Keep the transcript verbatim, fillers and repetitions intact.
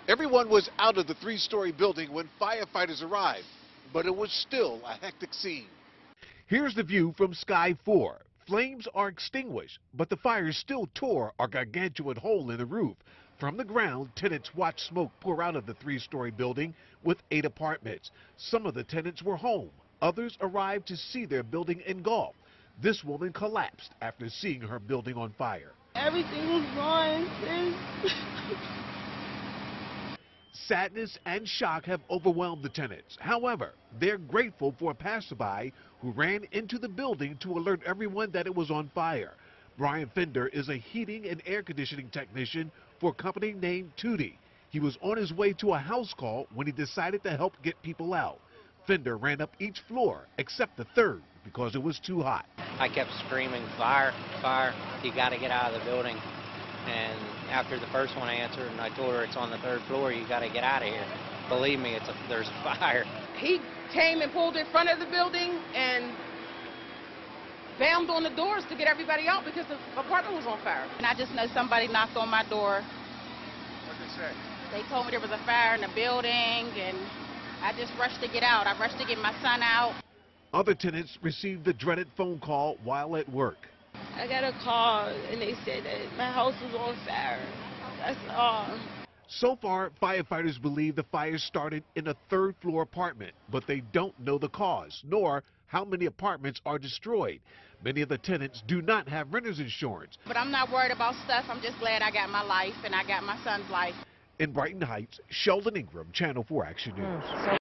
Everyone was out of the three-story building when firefighters arrived, but it was still a hectic scene. Here's the view from Sky four. Flames are extinguished, but the fire still tore a gargantuan hole in the roof. From the ground, tenants watched smoke pour out of the three-story building with eight apartments. Some of the tenants were home. Others arrived to see their building engulfed. This woman collapsed after seeing her building on fire. Everything was gone, sis. Sadness and shock have overwhelmed the tenants. However, they're grateful for a passerby who ran into the building to alert everyone that it was on fire. Brian Pfender is a heating and air conditioning technician for a company named W T A E. He was on his way to a house call when he decided to help get people out. Pfender ran up each floor except the third because it was too hot. I kept screaming, fire, fire, you got to get out of the building. And after the first one I answered and I told her it's on the third floor, you got to get out of here. Believe me, it's a, there's a fire. He came and pulled in front of the building and bammed on the doors to get everybody out because the apartment was on fire. And I just know somebody knocked on my door. What did they say? They told me there was a fire in the building, and I just rushed to get out. I rushed to get my son out. Other tenants received the dreaded phone call while at work. I got a call, and they said that my house was on fire. That's all. So far, firefighters believe the fire started in a third-floor apartment, but they don't know the cause, nor how many apartments are destroyed. Many of the tenants do not have renter's insurance. But I'm not worried about stuff. I'm just glad I got my life, and I got my son's life. In Brighton Heights, Sheldon Ingram, Channel four Action News.